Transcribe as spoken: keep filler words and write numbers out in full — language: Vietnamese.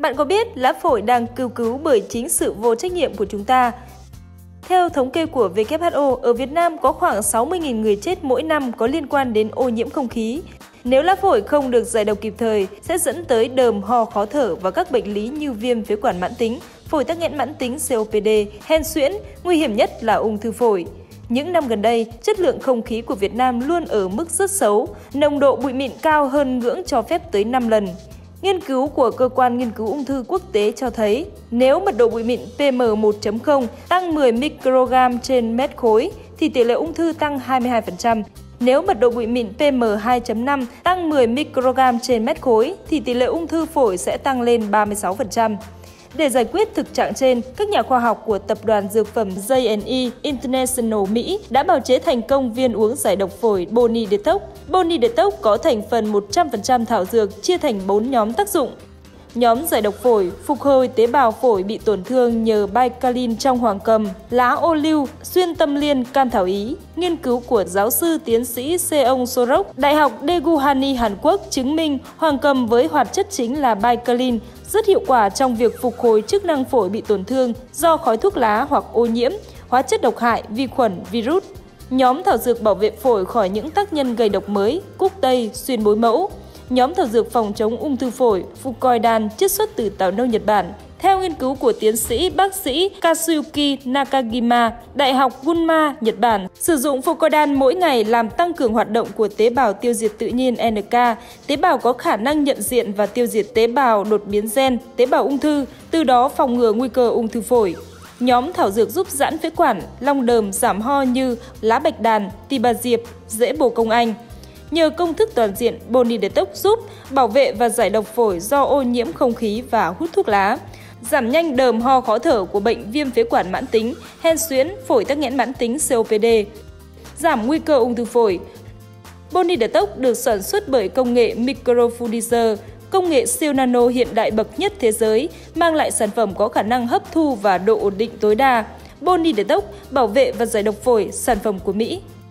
Bạn có biết lá phổi đang kêu cứu bởi chính sự vô trách nhiệm của chúng ta? Theo thống kê của W H O, ở Việt Nam có khoảng sáu mươi nghìn người chết mỗi năm có liên quan đến ô nhiễm không khí. Nếu lá phổi không được giải độc kịp thời, sẽ dẫn tới đờm, ho, khó thở và các bệnh lý như viêm phế quản mãn tính, phổi tắc nghẽn mãn tính C O P D, hen suyễn, nguy hiểm nhất là ung thư phổi. Những năm gần đây, chất lượng không khí của Việt Nam luôn ở mức rất xấu, nồng độ bụi mịn cao hơn ngưỡng cho phép tới năm lần. Nghiên cứu của Cơ quan Nghiên cứu Ung thư Quốc tế cho thấy, nếu mật độ bụi mịn P M một chấm không tăng mười microgram trên mét khối, thì tỷ lệ ung thư tăng hai mươi hai phần trăm. Nếu mật độ bụi mịn P M hai chấm năm tăng mười microgram trên mét khối, thì tỷ lệ ung thư phổi sẽ tăng lên ba mươi sáu phần trăm. Để giải quyết thực trạng trên, các nhà khoa học của tập đoàn dược phẩm J and E International Mỹ đã bào chế thành công viên uống giải độc phổi Boni Detox. Boni Detox có thành phần một trăm phần trăm thảo dược chia thành bốn nhóm tác dụng. Nhóm giải độc phổi, phục hồi tế bào phổi bị tổn thương nhờ Bicalin trong hoàng cầm, lá ô liu, xuyên tâm liên, cam thảo Ý. Nghiên cứu của giáo sư tiến sĩ Seong Sorok, Đại học Daegu Hàn Quốc chứng minh hoàng cầm với hoạt chất chính là Bicalin rất hiệu quả trong việc phục hồi chức năng phổi bị tổn thương do khói thuốc lá hoặc ô nhiễm, hóa chất độc hại, vi khuẩn, virus. Nhóm thảo dược bảo vệ phổi khỏi những tác nhân gây độc mới, cúc tây, xuyên bối mẫu. Nhóm thảo dược phòng chống ung thư phổi, Fucoidan, chiết xuất từ táo nâu Nhật Bản. Theo nghiên cứu của tiến sĩ bác sĩ Kazuki Nakajima, Đại học Gunma, Nhật Bản, sử dụng Fucoidan mỗi ngày làm tăng cường hoạt động của tế bào tiêu diệt tự nhiên N K. Tế bào có khả năng nhận diện và tiêu diệt tế bào đột biến gen, tế bào ung thư, từ đó phòng ngừa nguy cơ ung thư phổi. Nhóm thảo dược giúp giãn phế quản, long đờm, giảm ho như lá bạch đàn, tỳ bà diệp, rễ bồ công anh. Nhờ công thức toàn diện, Boni Detox giúp bảo vệ và giải độc phổi do ô nhiễm không khí và hút thuốc lá, giảm nhanh đờm ho khó thở của bệnh viêm phế quản mãn tính, hen suyễn, phổi tắc nghẽn mãn tính C O P D, giảm nguy cơ ung thư phổi. Boni Detox được sản xuất bởi công nghệ Microfluidizer, công nghệ siêu nano hiện đại bậc nhất thế giới, mang lại sản phẩm có khả năng hấp thu và độ ổn định tối đa. Boni Detox bảo vệ và giải độc phổi, sản phẩm của Mỹ.